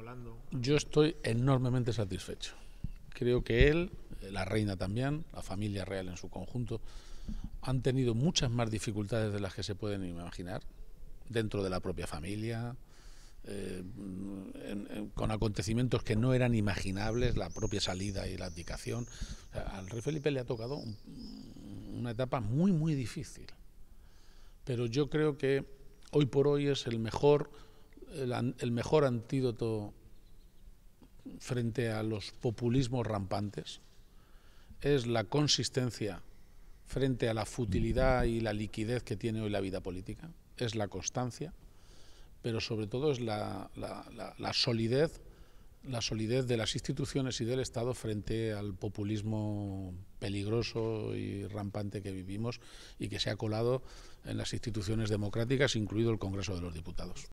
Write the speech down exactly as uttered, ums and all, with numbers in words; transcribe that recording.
hablando. Yo estoy enormemente satisfecho. Creo que él, la reina también, la familia real en su conjunto, han tenido muchas más dificultades de las que se pueden imaginar, dentro de la propia familia, eh, en, en, con acontecimientos que no eran imaginables, la propia salida y la abdicación. O sea, al rey Felipe le ha tocado un, una etapa muy, muy difícil. Pero yo creo que hoy por hoy es el mejor, el, el mejor antídoto frente a los populismos rampantes, es la consistencia frente a la futilidad y la liquidez que tiene hoy la vida política, es la constancia, pero sobre todo es la, la, la, la solidez, la solidez de las instituciones y del Estado frente al populismo peligroso y rampante que vivimos y que se ha colado en las instituciones democráticas, incluido el Congreso de los Diputados.